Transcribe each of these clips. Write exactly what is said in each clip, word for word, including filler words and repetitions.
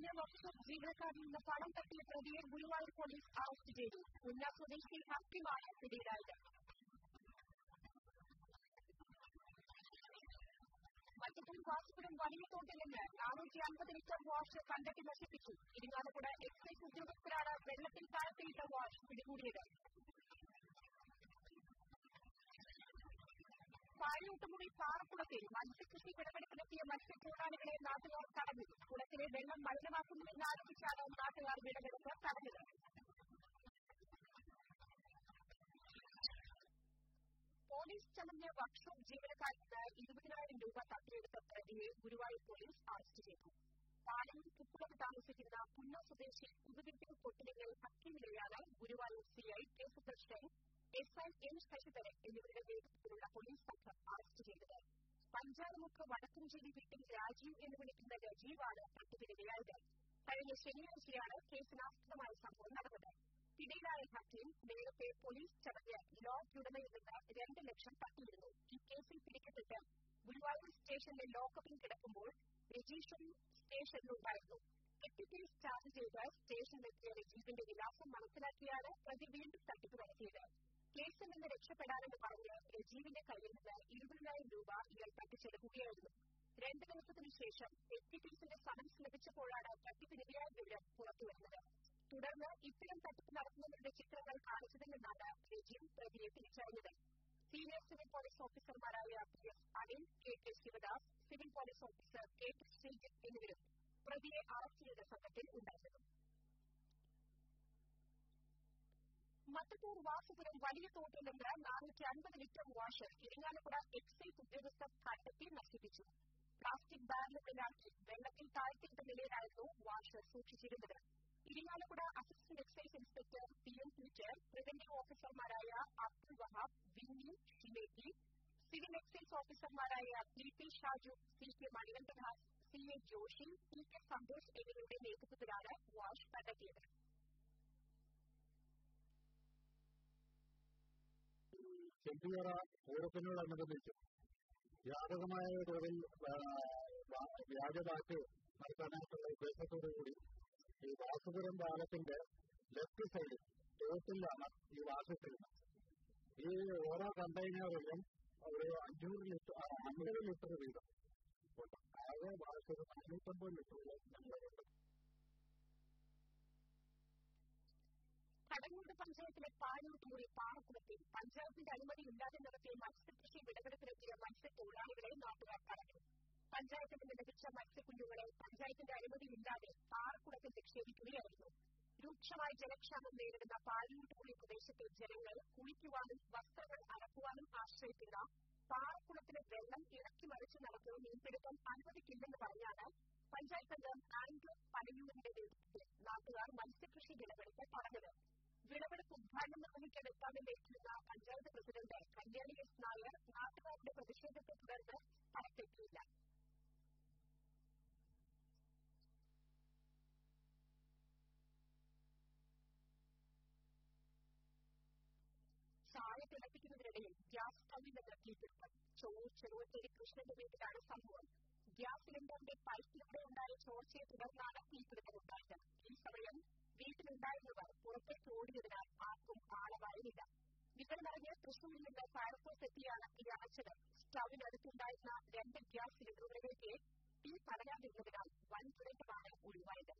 ചമഞ്ഞ workshop ജീവനക്കാരിൽ നിന്ന് പണം തട്ടിയ പ്രതിയെ ഗുരുവായൂർ പോലീസ് അറസ്റ്റ് ചെയ്തു. ഉന്ന സ്വദേശി ഹക്കിമാണ് പിടിയിലായത്. മറ്റത്തൂർ വാസുപുരം വലിയ തോട്ടിൽ നിന്ന് നാനൂറ്റി അൻപത് ലിറ്റർ വാഷ് കണ്ടെത്തി നശിപ്പിച്ചു. ഇരിങ്ങാലക്കുട എക്സൈസ് ഉദ്യോഗസ്ഥരാണ് വെള്ളത്തിൽ താഴ്ത്തിയിട്ട വാഷ് പിടികൂടിയത്. പായൂട്ടുമുറി പാറക്കുളത്തിൽ മത്സ്യകൃഷി വിളവെടുപ്പിനെത്തിയ മത്സ്യത്തൊഴിലാളികളെ നാട്ടുകാർ തടഞ്ഞു. കുളത്തിലെ വെള്ളം മലിനമാക്കുന്നുവെന്നാരോപിച്ചാണ് നാട്ടുകാർ വിളവെടുപ്പ് തടഞ്ഞത്. പോലീസ് ചമഞ്ഞ വർക്ക്ഷോപ്പ് ജീവനക്കാരിൽ നിന്ന് ഇരുപതിനായിരം രൂപ തട്ടിയെടുത്ത പ്രതിയെ ഗുരുവായൂർ പോലീസ് അറസ്റ്റ് ചെയ്തു. പാലയൂർ പുക്കുളത്ത് താമസിക്കുന്ന പുന്ന സ്വദേശി പുതുവിദ്യ കൊട്ടിലിങ്ങൽ ഹക്കീമിനെയാണ് Guruvayur CI K Sudarshan, S I M Sasidharan എന്നിവരുടെ നേതൃത്വത്തിലുള്ള പോലീസ് സംഘം അറസ്റ്റ് ചെയ്തത്. പഞ്ചാരമുക്ക് വടക്കുംചേരി വീട്ടിൽ രാജീവ് എന്ന് വിളിക്കുന്ന രജീവാണ് തട്ടിപ്പിനിരയായത്. കഴിഞ്ഞ ശനിയാഴ്ചയാണ് കേസിനാസ്പദമായ സംഭവം നടന്നത്. പിടിയിലായ ഹക്കീം നേരത്തെ പോലീസ് ചടങ്ങിയ ലോക്ക് ഉടമയിൽ നിന്ന് രണ്ട് ലക്ഷം തട്ടിയിരുന്നു. ഈ കേസിൽ പിടിക്കപ്പെട്ട് ഗുരുവായൂർ സ്റ്റേഷനിലെ ലോക്കപ്പിൽ കിടക്കുമ്പോൾ രജീഷും സ്റ്റേഷനിലുണ്ടായിരുന്നു. എട്ട് കേസ് ചാർജ് ചെയ്ത് സ്റ്റേഷനിലെത്തിയ രജീഷിന്റെ വിലാസം മനസ്സിലാക്കിയാണ് പ്രതി വീണ്ടും തട്ടിപ്പ് നടത്തിയത്. കേസിൽ നിന്ന് രക്ഷപ്പെടാനെന്ന് പറഞ്ഞ് രജീവിന്റെ കയ്യിൽ നിന്ന് ഇരുപതിനായിരം രൂപ ഇയാൾ തട്ടിച്ചെടുക്കുകയായിരുന്നു. രണ്ട് ദിവസത്തിനു ശേഷം എട്ട് കേസിന്റെ സമൻസ് ലഭിച്ചപ്പോഴാണ് തട്ടിപ്പിനിരയായ വിവരം പുറത്തുവരുന്നത്. തുടർന്ന് ഇത്തരം തട്ടിപ്പ് നടത്തുന്നവരുടെ ചിത്രങ്ങൾ കാണിച്ചതിൽ നിന്നാണ് രജീവ് പ്രതിയെ തിരിച്ചറിഞ്ഞത്. സീനിയർ സിവിൽ പോലീസ് ഓഫീസർമാരായ P S Anil, K K Sivadas, civil police officer K K Sreejith എന്നിവരും പ്രതിയെ അറസ്റ്റ് ചെയ്ത സംഘത്തിൽ ഉണ്ടായിരുന്നു. മറ്റത്തൂർ വാസുപുരം വലിയ തോട്ടിൽ നിന്ന് നാനൂറ്റി അൻപത് ലിറ്റർ വാഷ് ഇരിങ്ങാലക്കുട എക്സൈസ് ഉദ്യോഗസ്ഥർ കണ്ടെത്തി നശിപ്പിച്ചു. പ്ലാസ്റ്റിക് ബാരലുകളിലാക്കി വെള്ളത്തിൽ താഴ്ത്തിയിട്ട നിലയിലായിരുന്നു വാഷ് സൂക്ഷിച്ചിരുന്നത്. Irinjalakuda assistant excise inspector P M Peter, preventive ഓഫീസർമാരായ അബ്ദുൾ വഹാബ്, വിന്നി, ഷിമേറ്റി, സിവിൽ എക്സൈസ് ഓഫീസർമാരായ P P Shaju, C K Manikandadas, C A Joshi, P K Santhosh എന്നിവരുടെ നേതൃത്വത്തിലാണ് വാഷ് കണ്ടെത്തിയത്. ചെട്ടിയറ പൂരത്തിനോടനുബന്ധിച്ച് വ്യാപകമായ തോതിൽ വ്യാജവാക്ക് നടത്താനായിട്ടുള്ള ഉദ്ദേശത്തോടുകൂടി ഈ വാസുപുരം പാലത്തിന്റെ ലെഫ്റ്റ് സൈഡിൽ തോട്ടിലാണ് ഈ വാഷ് ചെയ്യുന്നത്. ഈ ഓരോ കണ്ടെയ്നറിലും ഒരു അഞ്ഞൂറ് ലിറ്റർ അമ്പത് ലിറ്റർ വീതം ആകെ വാഷ് ഒരു നാനൂറ്റമ്പത് ലിറ്ററോളം ഞങ്ങളുണ്ട്. കടങ്ങോട് പഞ്ചായത്തിലെ പായൂട്ടുമുറി പാറക്കുളത്തിൽ പഞ്ചായത്തിന്റെ അനുമതിയില്ലാതെ നടത്തിയ മത്സ്യകൃഷി വിളവെടുപ്പിനെത്തിയ മത്സ്യത്തൊഴിലാളികളെ നാട്ടുകാർ തടഞ്ഞു. പഞ്ചായത്തിൽ നിന്ന് ലഭിച്ച മത്സ്യക്കുഞ്ഞുങ്ങളെ പഞ്ചായത്തിന്റെ അനുമതിയില്ലാതെ പാറക്കുളത്തിൽ നിക്ഷേപിക്കുകയായിരുന്നു. രൂക്ഷമായ ജലക്ഷാമം നേരിടുന്ന പായൂട്ടുമുറി പ്രദേശത്തെ ജനങ്ങൾ കുളിക്കുവാനും വസ്ത്രങ്ങൾ അലക്കുവാനും ആശ്രയിക്കുന്ന പാറക്കുളത്തിലെ വെള്ളം ഇറക്കി മറിച്ച് നടത്തുന്ന മീൻപിടുത്തം അനുവദിക്കില്ലെന്ന് പറഞ്ഞാണ് പഞ്ചായത്ത് അംഗം ആൻഡ്രൂ പനയൂരിന്റെ നേതൃത്വത്തിൽ നാട്ടുകാർ മത്സ്യകൃഷി വിളവെടുപ്പ് തടഞ്ഞത്. വിളവെടുപ്പ് ഉദ്ഘാടനം നിർവഹിക്കാൻ എത്താമെന്നേറ്റിരുന്ന പഞ്ചായത്ത് പ്രസിഡന്റ് കല്യാണി എസ് നായർ നാട്ടുകാരുടെ പ്രതിഷേധത്തെ തുടർന്ന് സ്ഥലത്തെത്തിയില്ല. ചായ തിളപ്പിക്കുന്നതിനിടയിൽ ഗ്യാസ് സ്റ്റൌവിൽ നിന്ന് തീപിടുത്തം. ചോർ ചെറുവത്തേരി കൃഷ്ണന്റെ വീട്ടിലാണ് സംഭവം. ഗ്യാസ് സിലിണ്ടറിന്റെ പൈപ്പിലൂടെ ഉണ്ടായ ചോർച്ചയെ തുടർന്നാണ് തീപിടുത്തമുണ്ടായത്. ഈ സമയം വീട്ടിലുണ്ടായിരുന്നവർ പുറത്തേക്ക് ഓടിയതിനാൽ ആർക്കും ആളപായമില്ല. വിവരമറിഞ്ഞ് തൃശൂരിൽ നിന്ന് ഫയർഫോഴ്സ് എത്തിയാണ് തീ അണച്ചത്. സ്റ്റൌവിനടുത്തുണ്ടായിരുന്ന രണ്ട് ഗ്യാസ് സിലിണ്ടറുകളിലേക്ക് തീ പടരാതിരുന്നതിനാൽ വൻ ദുരന്തമാണ് ഒഴിവായത്.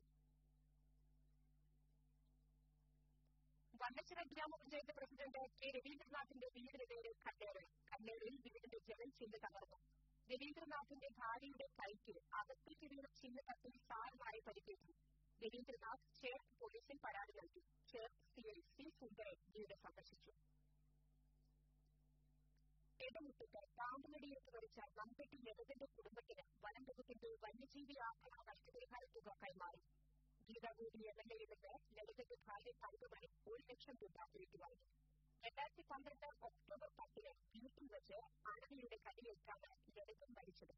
വല്ലച്ചിറ ഗ്രാമപഞ്ചായത്ത് പ്രസിഡന്റ് കെ രവീന്ദ്രനാഥിന്റെ വീടിന് നേരെ കല്ലേറ്. കല്ലേറിൽ വീടിന്റെ ജനൽ ചില്ല് തകർന്നു. രവീന്ദ്രനാഥിന്റെ ഭാര്യയുടെ കൈക്ക് അകത്തേക്ക് വീണ ചില്ല് തട്ടി സാരമായി പരിക്കേറ്റു. രവീന്ദ്രനാഥ് ചേർപ്പ് പോലീസിൽ പരാതി നൽകി. Cherpu C I C Sundaran വീട് സന്ദർശിച്ചു. എടമുട്ടത്ത് പാമ്പുകടിയേറ്റ് മരിച്ച നമ്പെട്ടി ലളിതന്റെ കുടുംബത്തിന് വനം വകുപ്പിന്റെ വന്യജീവി ആക്രമണ നഷ്ടപരിഹാര തുക കൈമാറി. ഗീതാഗോപി എം എൽ എയിൽ നിന്ന് ലളിതന്റെ ഭാര്യ തങ്കമണി ഒരു ലക്ഷം രൂപ ഏറ്റുവാങ്ങി. രണ്ടായിരത്തി പന്ത്രണ്ട് ഒക്ടോബർ പത്തിന് വീട്ടിൽ വെച്ച് അണവിയുടെ കടിയേറ്റാണ് ലളിതൻ മരിച്ചത്.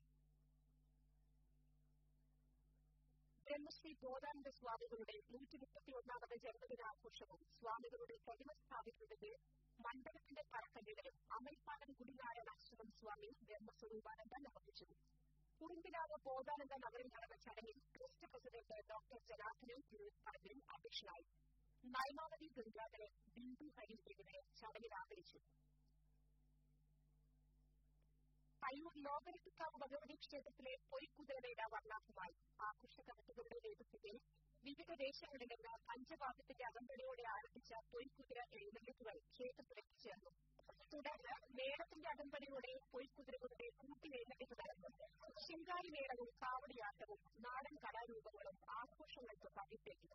ബ്രഹ്മശ്രീ ബോധാനന്ദ സ്വാമികളുടെ നൂറ്റി മുപ്പത്തിയൊന്നാമത് ജന്മദിനാഘോഷവും സ്വാമികളുടെ പ്രതിമ സ്ഥാപിക്കുന്നതിന് മണ്ഡലത്തിന്റെ തറക്കല്ലിടലും അമൽപ്പാടം ഗുരുനാരായണാശ്രമം സ്വാമി ബ്രഹ്മസ്വരൂപാനന്ദ നിർവഹിച്ചു. കുറുമ്പിലാവ് ബോധാനന്ദ നഗറിൽ നടന്ന ചടങ്ങിൽ ട്രസ്റ്റ് പ്രസിഡന്റ് ഡോക്ടർ ജനാർദ്ദനൻ തിരുവനന്തപുരത്തിൽ അധ്യക്ഷനായി. നൈമാവതി ഗംഗാധരൻ, ബിന്ദു ഹരി എന്നിവരെ ചടങ്ങിൽ ആദരിച്ചു. കയ്യൂർ ലോകരക്തക്കാവ് ഭഗവതി ക്ഷേത്രത്തിലെ പൊയ്ക്കുതിരവേല വർണ്ണാഭമായി. ആഘോഷ കമ്മിറ്റികളുടെ നേതൃത്വത്തിൽ വിവിധ ദേശങ്ങളിൽ നിന്ന് പഞ്ചവാദ്യത്തിന്റെ അകമ്പടിയോടെ ആരംഭിച്ച പൊയ്ക്കുതിര എഴുന്നള്ളിപ്പുകൾ ക്ഷേത്രത്തിലെത്തിച്ചേർന്നു. തുടർന്ന് മേളത്തിന്റെ അകമ്പടിയോടെ പൊയ്ക്കുതിരകളുടെ കൂട്ടിലെഴുന്നള്ളിപ്പ് നടന്നു. ശിങ്കാരി മേളവും കാവടിയാട്ടവും നാടൻ കലാരൂപങ്ങളും ആഘോഷങ്ങൾക്ക് പതിപ്പേറ്റി.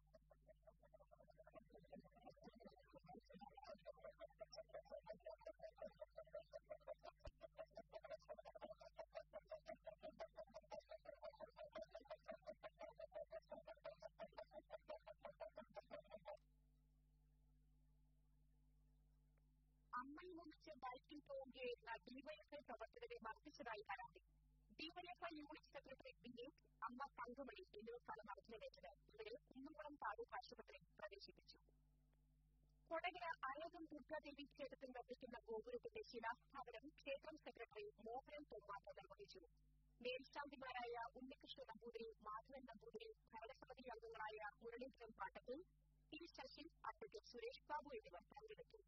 അമ്മയിൽ ഒന്നിച്ച് ബൈക്കിൽ പോവുകയായിരുന്ന ഡിവൈഎഫ്ഐ പ്രവർത്തകരെ മർദ്ദിച്ചതായി പരാതി. ഡിവൈഎഫ്ഐ യൂണിറ്റ് സെക്രട്ടറി വിനീത്, അമ്മ തങ്കമണി എന്നിവർ ഫലമറിഞ്ഞതേറ്റത്. ഇവരെ കുന്നംകുളം താലൂക്ക് ആശുപത്രിയിൽ പ്രവേശിപ്പിച്ചു. കൊടകര അഴകം ദുർഗാദേവി ക്ഷേത്രത്തിൽ നിർമ്മിക്കുന്ന ഗോപുരത്തിന്റെ ശിലാസ്ഥാപനം ക്ഷേത്രം സെക്രട്ടറി മോഹനൻ തൊമ്മാത്ത നിർവഹിച്ചു. മേൽശാന്തിമാരായ ഉണ്ണികൃഷ്ണൻ നമ്പൂതിരി, മാധവൻ നമ്പൂതിരി, ഭരണസമിതി അംഗങ്ങളായ മുരളീധരൻ പാട്ടത്തിൽ, ടി ശശി, അഡ്വക്കേറ്റ് സുരേഷ് ബാബു എന്നിവർ പങ്കെടുത്തു.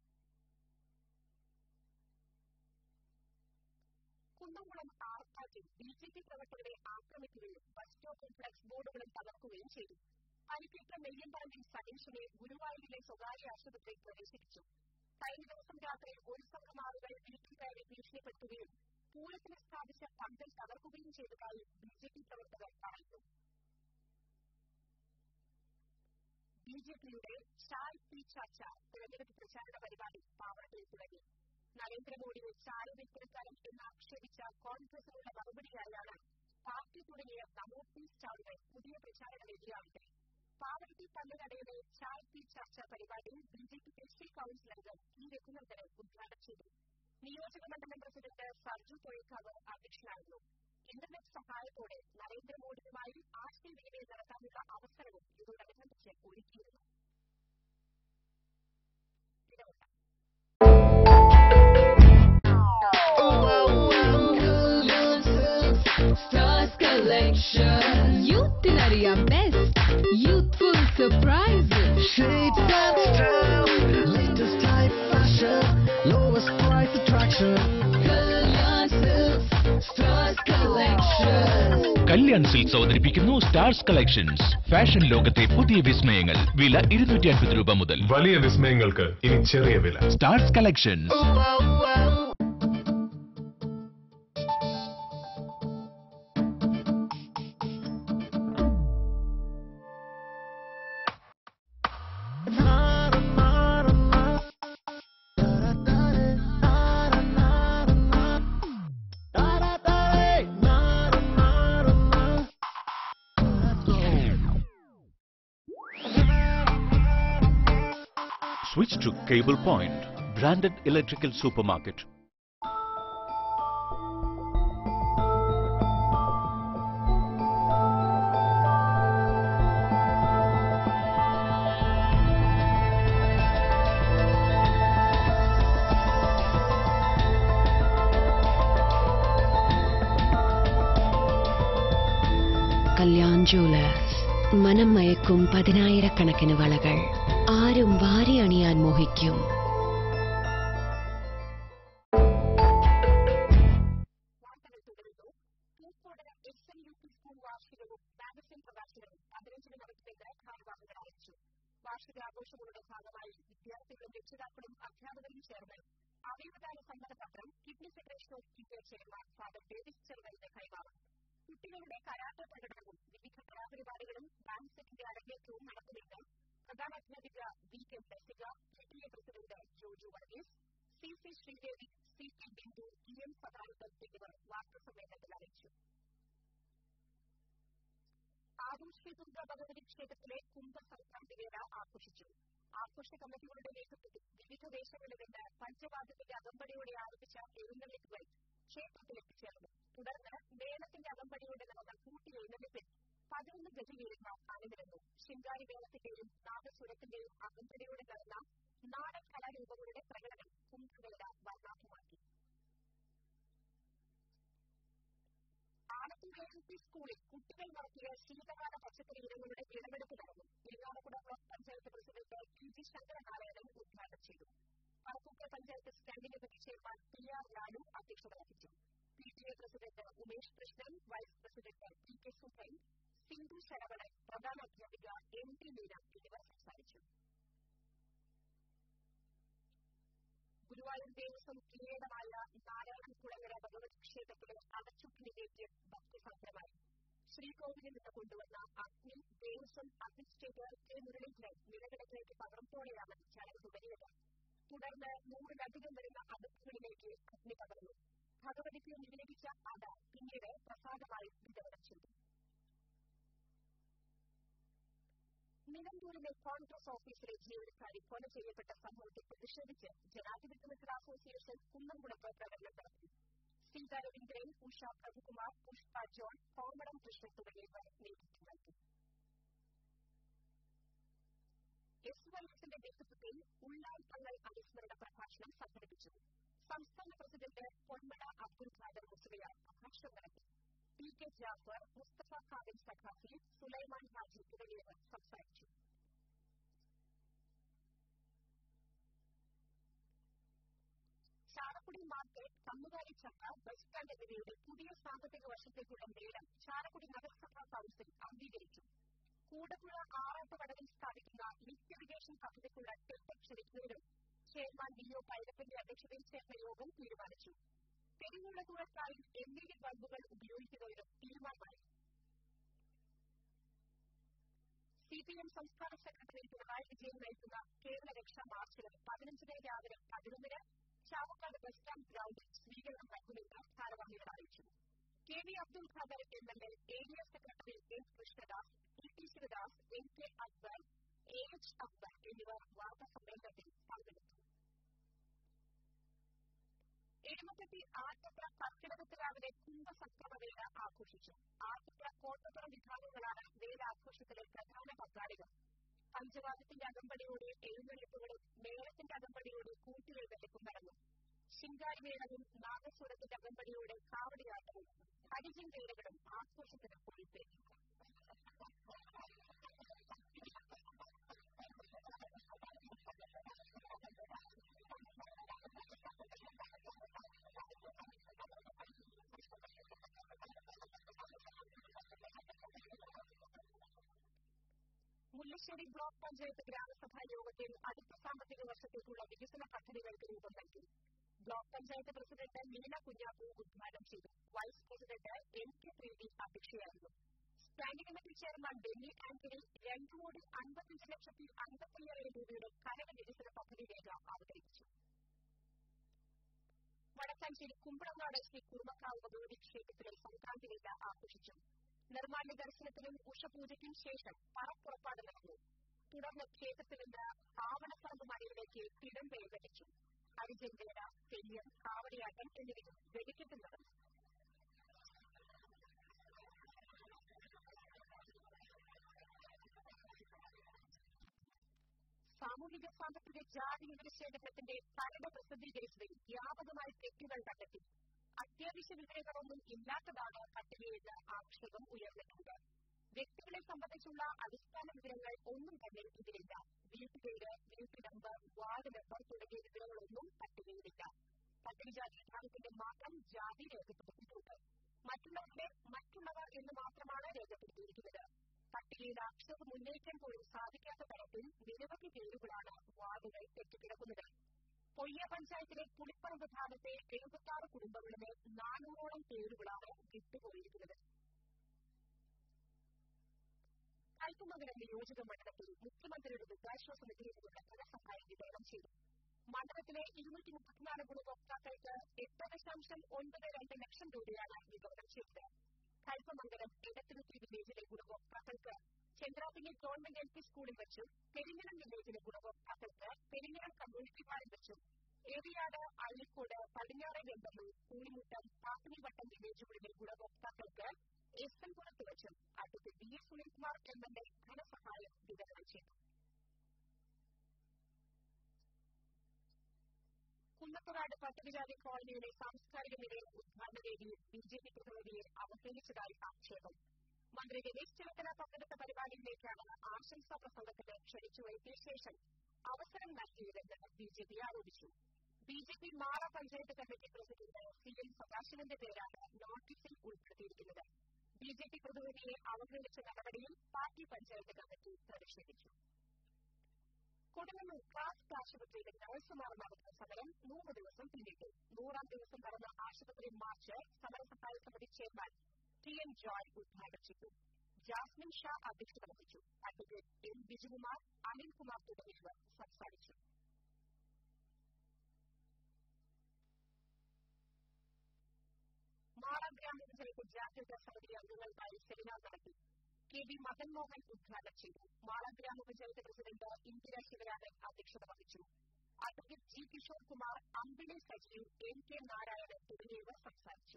കുന്നംകുളം ആർപ്പാട്ടിൽ ബി ജെ പി പ്രവർത്തകരെ ആക്രമിക്കുകയും ബസ് സ്റ്റോപ്പും ഫ്ലക്സ് ബോർഡുകളും തകർക്കുകയും ചെയ്തു. പരിക്കേറ്റ നെയ്യമ്പറമ്പിൽ സതീഷിനെ ഗുരുവായൂരിലെ സ്വകാര്യ ആശുപത്രിയിൽ പ്രവേശിപ്പിച്ചു. കഴിഞ്ഞ ദിവസം രാത്രി ഒരു സംഘം ആളുകൾ വീട്ടിൽ കയറി ഭീഷണിപ്പെടുത്തുകയും പൂരത്തിന് സ്ഥാപിച്ച പന്തൽ തകർക്കുകയും ചെയ്തതായി ബി ജെ പി പ്രവർത്തകർ പറയുന്നു. ബി ജെ പിയുടെ ചായ് പി ചർച്ച തെരഞ്ഞെടുപ്പ് പ്രചാരണ പരിപാടി പാവറത്തിൽ തുടങ്ങി. നരേന്ദ്രമോദിയെ ചായ വിൽപ്പനക്കാരൻ എന്ന് ആക്ഷേപിച്ച കോൺഗ്രസിനുള്ള മറുപടിയായാണ് പാർട്ടി തുടങ്ങിയ നമോ പി സ്റ്റാളുകൾ പുതിയ പ്രചാരണ വേദിയാവട്ടെ. പാവറത്തിൽ പള്ളിനടയിലെ ചായ് പി ചർച്ച പരിപാടി ബി ജെ പി ദേശീയ കൌൺസിൽ അംഗം ഇ രഘുനന്ദനൻ ഉദ്ഘാടനം ചെയ്തു. നിയോജക മണ്ഡലം പ്രസിഡന്റ് സർജു പൊഴിക്കാവ് അധ്യക്ഷനായിരുന്നു. ഇന്റർനെറ്റ് സഹായത്തോടെ നരേന്ദ്രമോദിയുമായി ആശയവിനിമയം നടത്താനുള്ള അവസരവും ഇതോടനുബന്ധിച്ച് ഒരുക്കിയിരുന്നു. Youthinaria best, youthful surprises, shades and style, latest type fashion, lowest price attraction. Kalyan Silks, Stars Collection. Kalyan Silks അവതരിപ്പിക്കുന്നു സ്റ്റാർസ് കളക്ഷൻസ്. ഫാഷൻ ലോകത്തെ പുതിയ വിസ്മയങ്ങൾ. വില ഇരുന്നൂറ്റി അൻപത് രൂപ മുതൽ. വലിയ വിസ്മയങ്ങൾക്ക് ഇനി ചെറിയ വില. Stars Collections. Switch to Cable Point, branded electrical supermarket. Kalyan Jewellers. മനം മയക്കും പതിനായിരക്കണക്കിന് വളകൾ. ആരും വാരി അണിയാൻ മോഹിക്കും. വാർഷികാഘോഷങ്ങളുടെ ഭാഗമായി വിദ്യാർത്ഥികളും രക്ഷിതാക്കളും അധ്യാപകരും ചേർന്ന് അവയവദാന സമ്മതപത്രം kidney federation of India chairman father Davis ചെറുവലിന്റെ കൈമാറും. കുട്ടികളുടെ കരാട്ട പ്രകടനവും വിവിധ കലാപരിപാടികളും ഡാൻസ് സെറ്റിന്റെ അരങ്ങേറ്റവും നടത്തുമെന്ന് പ്രധാനാധ്യാപിക V K Blessika, P T A president Joju Varghese, C C Sreedevi, C K Bindu, E M Sadanandan എന്നിവർ വാർത്താസമ്മേളനത്തിൽ അറിയിച്ചു. ആദൂർ ശ്രീ ദുർഗ ഭഗവതി ക്ഷേത്രത്തിലെ കുംഭസംക്രാന്തി വേല ആഘോഷിച്ചു. ആഘോഷ കമ്മിറ്റികളുടെ നേതൃത്വത്തിൽ വിവിധ ദേശങ്ങളിൽ നിന്ന് പഞ്ചവാദ്യത്തിന്റെ അകമ്പടിയോടെ ആരംഭിച്ച എഴുന്നള്ളിപ്പുകൾ ക്ഷേത്രത്തിൽ എത്തിച്ചേർന്നു. തുടർന്ന് മേളത്തിന്റെ അകമ്പടിയോടെ നടന്ന കൂട്ടിയെഴുന്നള്ളിപ്പിൽ പതിനൊന്ന് ഗജവീരന്മാർ അണിനിരന്നു. ശിങ്കാരി മേളത്തിന്റെയും നാദസ്വരത്തിന്റെയും അകമ്പടിയോടെ നടന്ന നാടൻ കലാരൂപങ്ങളുടെ പ്രകടനം കുംഭവേല വർണ്ണാഭമാക്കി. ആലത്തൂരിലെ സ്കൂളിൽ കുട്ടികൾ നടത്തിയ ശീതകാല പച്ചക്കറി ഇനങ്ങളുടെ വിളവെടുപ്പ് നടന്നു. Irinjalakuda block panchayat president T G Sankaranarayanan ഉദ്ഘാടനം ചെയ്തു. Parappukkal panchayat standing committee chairman P R Lalu അധ്യക്ഷത വഹിച്ചു. P T A president Umesh Krishnan, vice president P K Sudhan, Sindhu Saravanan, പ്രധാന അധ്യാപിക എം ടി മീന എന്നിവർ സംസാരിച്ചു. ഗുരുവായൂർ ദേവസ്വം കിരീടമായ നാരായണൻകുളങ്ങര ഭഗവതി ക്ഷേത്രത്തിലെ അടച്ചുക്കിലേക്ക് ഭക്തിസാന്ദ്രമായി. ശ്രീകോവിലിൽ നിന്ന് കൊണ്ടുവന്ന അഗ്നി ദേവസ്വം അഡ്മിനിസ്ട്രേറ്റർ കെ മുരളീധരൻ നിലവിളക്കിലേക്ക് പകർന്നോടെയാണ് ചടങ്ങ് തുടങ്ങിയത്. തുടർന്ന് നൂറിലധികം വരുന്ന അടുപ്പുകളിലേക്ക് അഗ്നി പകർന്നു. ഭഗവതിക്ക് നിവേദിച്ച അട പിന്നീട് പ്രസാദമായി വിതരണം ചെയ്തു. നിലമ്പൂരിലെ കോൺഗ്രസ് ഓഫീസിലെ ജീവനക്കാരി കൊല ചെയ്യപ്പെട്ട സംഭവത്തിൽ പ്രതിഷേധിച്ച് ജനാധിപത്യ മിത്ര അസോസിയേഷൻ കുന്നംകുളത്ത് പ്രകടനം നടത്തി. സീതാ രവീന്ദ്രൻ, ഉഷ പ്രഭുകുമാർ, പുഷ്പ ജോൺ, കോമളം കൃഷ്ണൻ തുടങ്ങിയവർ നേതൃത്വം നൽകി. എസ് വൈ എസിന്റെ നേതൃത്വത്തിൽ ഉള്ളാൾത്തങ്ങൾ അനുസ്മരണ പ്രഭാഷണം സംഘടിപ്പിച്ചു. സംസ്ഥാന പ്രസിഡന്റ് പൊന്മള അബ്ദുൽ ഖാദർ മുസ്ലിയാർ പ്രഭാഷണം നടത്തി. പി കെ ജാഫർ, മുസ്തഫ കാദിൽ സഖാഫി, സുലൈമാൻ ഹാജി തുടങ്ങിയവർ സംസാരിച്ചു. ചാലക്കുടി മാർക്കറ്റ്, കന്നുകാലി ചക്ക, ബസ് സ്റ്റാൻഡ് എന്നിവയുടെ പുതിയ സാമ്പത്തിക വർഷത്തേക്കുള്ള മേളം ചാലക്കുടി നഗരസഭാ കൌൺസിൽ അംഗീകരിച്ചു. കൂടപ്പുഴ ആറാട്ടുകടവിൽ സ്ഥാപിക്കുന്ന ലിഫ്റ്റ് ഇറിഗേഷൻ പദ്ധതിക്കുള്ള ടെൻഡർ ക്ഷണിക്കുന്നതിനും ചെയർമാൻ വി ഒ പൈലപ്പന്റെ അധ്യക്ഷതയിൽ ചേർന്ന യോഗം തീരുമാനിച്ചു. തെരുവുള്ള തുറക്കായി എൽ ഇ ഡി ബൾബുകൾ ഉപയോഗിക്കുന്നതിനും തീരുമാനമായി. സി പി എം സംസ്ഥാന സെക്രട്ടറി പിണറായി വിജയൻ നയിക്കുന്ന കേരള രക്ഷാ മാർച്ചിന് പതിനഞ്ചിന് രാവിലെ പതിനൊന്നിന് ചാവക്കാട് ബസ് സ്റ്റാൻഡ് ഗ്രൌണ്ടിൽ സ്വീകരണം നൽകുമെന്ന് ഭാരവാഹികൾ അറിയിച്ചു. K V Abdul Khader M L A, A D F secretary N Krishnadas, T T Sivadas, N K Akbar, A H Akbar എന്നിവർ വാർത്താ സമ്മേളനത്തിൽ പങ്കെടുത്തു. എഴുമറ്റത്തി ആറ്റപ്ര കർക്കിടകത്ത് രാവിലെ കുംഭസംക്രമവേല ആഘോഷിച്ചു. ആറ്റപ്ര കോട്ടപ്പുറം വിഭാഗങ്ങളാണ് വേല ആഘോഷത്തിലെ പ്രധാന പങ്കാളികൾ. പഞ്ചവാദ്യത്തിന്റെ അകമ്പടിയോടെ എഴുന്നള്ളിപ്പുകളും മേളത്തിന്റെ അകമ്പടിയോടെ കൂട്ടിലെഴുന്നള്ളിപ്പും നടന്നു. ശിങ്കാരിമേളവും നാഗസ്വരത്തിന്റെ അകമ്പടിയോടെ കാവടിയാട്ടവും ഹരിജൻ വേലകളും ആഘോഷത്തിന് കൊഴുപ്പേറി. മുല്ലശ്ശേരി ബ്ലോക്ക് പഞ്ചായത്ത് ഗ്രാമസഭാ യോഗത്തിൽ അടുത്ത സാമ്പത്തിക വർഷത്തേക്കുള്ള വികസന പദ്ധതികൾക്ക് രൂപം നൽകി. ബ്ലോക്ക് പഞ്ചായത്ത് പ്രസിഡന്റ് മീന കുഞ്ഞാപ്പു ഉദ്ഘാടനം ചെയ്തു. Vice president N K Preethi അധ്യക്ഷയായിരുന്നു. Standing committee chairman Benny Antony രണ്ടു കോടി അൻപത്തിയഞ്ച് ലക്ഷത്തി അൻപത്തിയ്യായിരം രൂപയുടെ കരട് വികസന പദ്ധതി രേഖ അവതരിപ്പിച്ചു. വടക്കാഞ്ചേരി കുമ്പളങ്ങാട് ശ്രീ കുറുമക്കാവ് ഭഗവതി ക്ഷേത്രത്തിലെ സംക്രാന്തി വേല ആഘോഷിച്ചു. നിർമ്മാല്യ ദർശനത്തിനും ഉഷപൂജയ്ക്കും ശേഷം പറപ്പുറപ്പാട് നടന്നു. തുടർന്ന് ക്ഷേത്രത്തിൽ നിന്ന് ആവണപ്പറമ്പ് മലയിലേക്ക് തിടമ്പേൽ വെടിച്ചു. ഹരിജൻ വേല, തെയ്യം, കാവടിയാട്ടം എന്നിവയും വെടിക്കെട്ട് നടന്നു. സാമൂഹിക സാമ്പത്തിക ജാതി വിവരശേഖരണത്തിന്റെ കരട് പ്രസിദ്ധീകരിച്ചതിൽ വ്യാപകമായി തെറ്റുകൾ കണ്ടെത്തി. അത്യാവശ്യ വിവരങ്ങളൊന്നും ഇല്ലാത്തതാണ് പട്ടികയെന്ന് ആക്ഷേപം ഉയർന്നിട്ടുണ്ട്. വ്യക്തികളെ സംബന്ധിച്ചുള്ള അടിസ്ഥാന വിവരങ്ങൾ ഒന്നും തന്നെ ഇതിലില്ല. വീട്ടുപേര്, വീട്ടു നമ്പർ, വാർഡ് നമ്പർ തുടങ്ങിയ വിവരങ്ങളൊന്നും പട്ടികയിലില്ല. പട്ടികജാതി വിഭാഗത്തിന്റെ മാത്രം ജാതി രേഖപ്പെടുത്തിയിട്ടുണ്ട്. മറ്റുള്ളവരുടെ മറ്റുള്ളവർ എന്ന് മാത്രമാണ് രേഖപ്പെടുത്തിയിരിക്കുന്നത്. പട്ടികയിൽ ആക്ഷേപം ഉന്നയിക്കാൻ പോലും സാധിക്കാത്ത തരത്തിൽ നിരവധി പേരുകളാണ് വാർഡുകൾ തെറ്റിക്കിടക്കുന്നത്. പൊയ്യ പഞ്ചായത്തിലെ പുളിപ്പറമ്പ് ഭാഗത്തെ എഴുപത്തിയാറ് കുടുംബങ്ങളിലെ നാനൂറോളം പേരുകളാണ് വിട്ടുപോയിരിക്കുന്നത്. കയ്പമംഗലം നിയോജക മണ്ഡലത്തിൽ മുഖ്യമന്ത്രിയുടെ ദുരിതാശ്വാസ നിധിയിൽ നിന്നുള്ള ധനസഹായം വിതരണം ചെയ്തു. മണ്ഡലത്തിലെ ഇരുന്നൂറ്റി മുപ്പത്തിനാല് ഗുണഭോക്താക്കൾക്ക് എട്ട് ദശാംശം ഒൻപത് രണ്ട് ലക്ഷം രൂപയാണ് വിതരണം ചെയ്തത്. കയ്പമംഗലം എടത്തിരുത്തി വില്ലേജിലെ ഗുണഭോക്താക്കൾക്ക് ചന്ദ്രാപിള്ളി ഗവൺമെന്റ് എൽ പി സ്കൂളിൽ വെച്ചും പെരിഞ്ഞനം വില്ലേജിലെ ഗുണഭോക്താക്കൾക്ക് പെരിഞ്ഞനം കമ്മ്യൂണിറ്റി ഹാളിൽ വെച്ചും ഏവിയാട്, അള്ളിക്കോട്, പടിഞ്ഞാറേ വെമ്പല്ലൂർ, കൂളിമുട്ടം, പാപ്പിനിവട്ടം വില്ലേജുകളിലെ ഗുണഭോക്താക്കൾക്ക് എസ് എൻ പുറത്ത് വെച്ചും advocate V S Sunilkumar M L A ധനസഹായം വിതരണം ചെയ്തു. വടക്കുനാട് പട്ടികജാതി കോളനിയുടെ സാംസ്കാരിക നിലയം ഉദ്ഘാടന വേദിയിൽ ബിജെപി പ്രതിനിധിയെ അവഹേളിച്ചതായി ആക്ഷേപം. മന്ത്രി രമേശ് ചെന്നിത്തല പങ്കെടുത്ത പരിപാടിയിലേക്കാണ് ആശംസാ പ്രസംഗത്തിന് ക്ഷണിച്ചു വരുത്തിയ ശേഷം അവസരം നൽകിയതെന്ന് ബിജെപി ആരോപിച്ചു. ബിജെപി മാറ panchayat committee president C N സദാശിവന്റെ പേരാണ് നോട്ടീസിൽ ഉൾപ്പെടുത്തിയിരിക്കുന്നത്. ബിജെപി പ്രതിനിധിയെ അവഹേളിച്ച നടപടിയിൽ പാർട്ടി പഞ്ചായത്ത് കമ്മിറ്റി പ്രതിഷേധിച്ചു. കൊടുങ്ങല്ലൂർ ക്ലാസിക് ആശുപത്രിയിലെ നഴ്സുമാർ നടത്തുന്ന സമരം നൂറ് ദിവസം പിന്നിട്ടു. നൂറാം ദിവസം നടന്ന ആശുപത്രി മാർച്ച് സമരസഹായ സമിതി ചെയർമാൻ ടി എൻ ജോയ് ഉദ്ഘാടനം ചെയ്തു. ജാസ്മിൻ ഷാ അധ്യക്ഷത വഹിച്ചു. അഡ്വക്കേറ്റ് എം ബിജുകുമാർ, അനിൽകുമാർ തുടങ്ങിയവർ സംസാരിച്ചു. മാള ഗ്രാമപഞ്ചായത്ത് ജാഗ്രതാ സമിതി അംഗങ്ങൾക്കായി സെമിനാർ നടത്തി. കെ വി മദൻ മോഹൻ ഉദ്ഘാടനം ചെയ്തു. മാള ഗ്രാമപഞ്ചായത്ത് പ്രസിഡന്റ് ഇന്ദിര ശിവരാമൻ അധ്യക്ഷത വഹിച്ചു. Advocate G Kishore Kumar, Ambili Sajeev, N K Narayanan തുടങ്ങിയവർ സംസാരിച്ചു.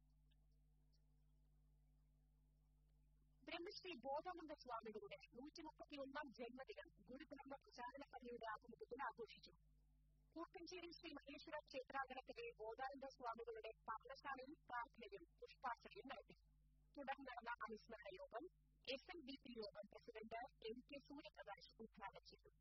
ബ്രഹ്മശ്രീ ബോധാനന്ദ സ്വാമികളുടെ നൂറ്റിമുപ്പത്തിയൊന്നാം ജന്മദിനം ഗുരുകുലം പ്രചാരണ സഭയുടെ ആഭിമുഖ്യത്തിൽ ആഘോഷിച്ചു. കൂർക്കഞ്ചേരി ശ്രീ മഹേശ്വര ക്ഷേത്രാങ്കണത്തിലെ ബോധാനന്ദ സ്വാമികളുടെ പർണശാലയിൽ പ്രാർത്ഥനയും പുഷ്പാർച്ചനയും നടത്തി. തുടർന്ന് നടന്ന അനുസ്മരണ യോഗം S N D P Yogam president M K Suryaprakash ഉദ്ഘാടനം ചെയ്തു.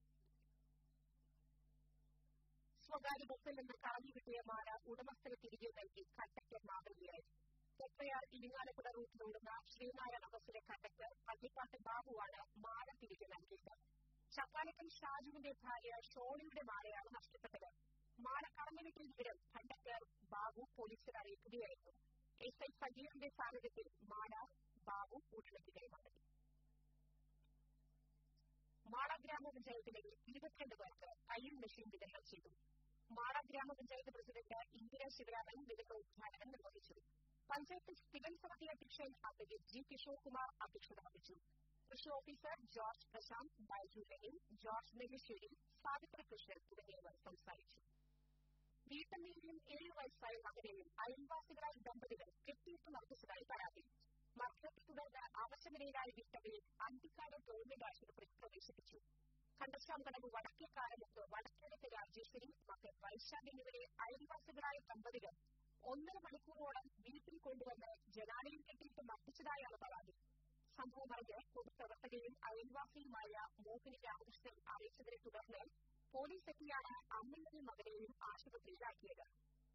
സ്വകാര്യ ബസ്സിൽ നിന്ന് കളഞ്ഞുകിട്ടിയ മാല ഉടമസ്ഥന് തിരികെ നൽകി കണ്ടക്ടർ മാതൃകയായി. തെപ്പയാർ ഇരിങ്ങാലക്കുട റൂട്ടിലോടുന്ന ശ്രീനാരായണ ബസ്സിലെ കണ്ടക്ടർ പള്ളിപ്പാട്ട് ബാബുവാണ് മാല തിരികെ നൽകിയത്. ചക്കാലക്കൽ ഷാജുവിന്റെ ഭാര്യ ഷോണിയുടെ മാലയാണ് നഷ്ടപ്പെട്ടത്. മാല കളഞ്ഞുകിട്ടിയ വിവരം കണ്ടക്ടർ ബാബു പോലീസിൽ അറിയിക്കുകയായിരുന്നു. എസ് ഐ സജീറിന്റെ സാന്നിധ്യത്തിൽ മാല ബാബു ഉടമയ്ക്ക് കൈമാറി. മാള ഗ്രാമപഞ്ചായത്തിലെ ഇരുപത്തിരണ്ട് പേർക്ക് തയ്യൽ മെഷീൻ വിതരണം ചെയ്തു. മാള ഗ്രാമപഞ്ചായത്ത് പ്രസിഡന്റ് ഇന്ദിര ശിവരാമൻ വിതരണ ഉദ്ഘാടനം നിർവഹിച്ചു. പഞ്ചായത്ത് സ്ഥിരം സമിതി അധ്യക്ഷൻ അഡ്വക്കേറ്റ് ജി കിഷോർ കുമാർ അധ്യക്ഷത വഹിച്ചു. കൃഷി officer George Prasanth, Baiju Lahin, George Nellissery, Savithri Krishnan തുടങ്ങിയവർ സംസാരിച്ചു. വീട്ടമ്മയെയും ഏഴു വയസ്സായ മകനെയും അയൽവാസികളായ ദമ്പതികൾ കെട്ടിയിട്ട് മർദ്ദിച്ചതായി പരാതി. മർദ്ദത്തെ തുടർന്ന് അവശനിലയിലായ വീട്ടമ്മയെ അന്തിക്കാട് ഗവൺമെന്റ് ആശുപത്രിയിൽ പ്രവേശിപ്പിച്ചു. കണ്ടശാംകടവ് വടക്കേക്കാലമുക്ക് വടക്കേടത്തെ രാജേശ്വരി, മകൻ വൈശാഖ് എന്നിവരെ അയൽവാസികളായ ദമ്പതികൾ ഒന്നര മണിക്കൂറോളം വീട്ടിൽ കൊണ്ടുവന്ന് ജനാലയിൽ കെട്ടിയിട്ട് മർദ്ദിച്ചതായാണ് പരാതി. സംഭവം അറിഞ്ഞ് പൊതുപ്രവർത്തകയും അയൽവാസിയുമായ മോഹിനി രാമകൃഷ്ണൻ അറിയിച്ചതിനെ തുടർന്ന് പോലീസ് എത്തിയാണ് അമ്മയെയും മകനെയും ആശുപത്രിയിലാക്കിയത്.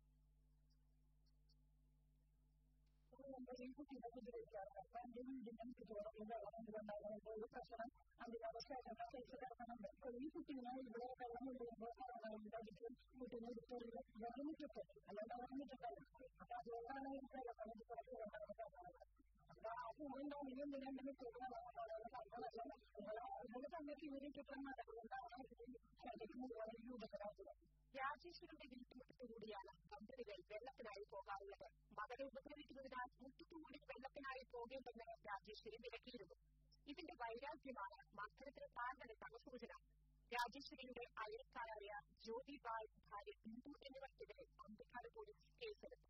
രാജേശ്വരിയുടെ വീട്ടുമുറ്റത്തുകൂടിയാണ് ദമ്പതികൾ വെള്ളത്തിനായി പോകാറുള്ളത്. മകനെ ഉപദ്രവിക്കുന്നതിനാൽ മുറ്റത്തുകൂടി വെള്ളത്തിനായി പോകേണ്ടെന്ന് രാജേശ്വരി വിലക്കിയിരുന്നു. ഇതിന്റെ വൈരാഗ്യമാണ് മർദ്ദനത്തിന് കാരണമെന്നാണ് സൂചന. രാജേശ്വരിയുടെ അയൽക്കാരായ ജ്യോതി ബായ്, ഭാര്യ ബിന്ദു എന്നിവർക്കെതിരെ അന്തിക്കാട് പോലീസ് കേസെടുത്തു.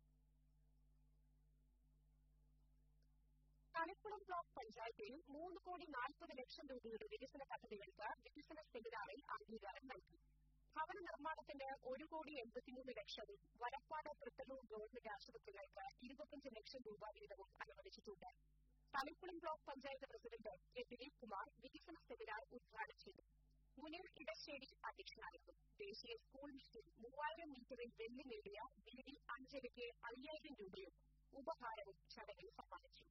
തളിക്കുളം ബ്ലോക്ക് പഞ്ചായത്തിൽ മൂന്ന് കോടി നാൽപ്പത് ലക്ഷം രൂപയുടെ വികസന പദ്ധതികൾക്ക് വികസന സെമിനാറിൽ അംഗീകാരം നൽകി. ഭവന നിർമ്മാണത്തിന് ഒരു കോടി എൺപത്തിമൂന്ന് ലക്ഷവും വലപ്പാട് തൃത്തല്ലൂർ ഗവൺമെന്റ് ആശുപത്രികൾക്ക് ഇരുപത്തിയഞ്ച് ലക്ഷം രൂപ വീതവും അനുവദിച്ചിട്ടുണ്ട്. Thalikulam block panchayat president K Dileep Kumar വികസന സെമിനാർ ഉദ്ഘാടനം ചെയ്തു. മുനീർ ഇടശ്ശേരി അധ്യക്ഷനായിരുന്നു. ദേശീയ സ്കൂൾ മീറ്റിൽ മൂവായിരം മീറ്ററിൽ വെള്ളി നേടിയ ബി ഡി അഞ്ചരയ്ക്ക് അയ്യായിരം രൂപയും ഉപഹാരവും ചടങ്ങിൽ സമ്മാനിച്ചു.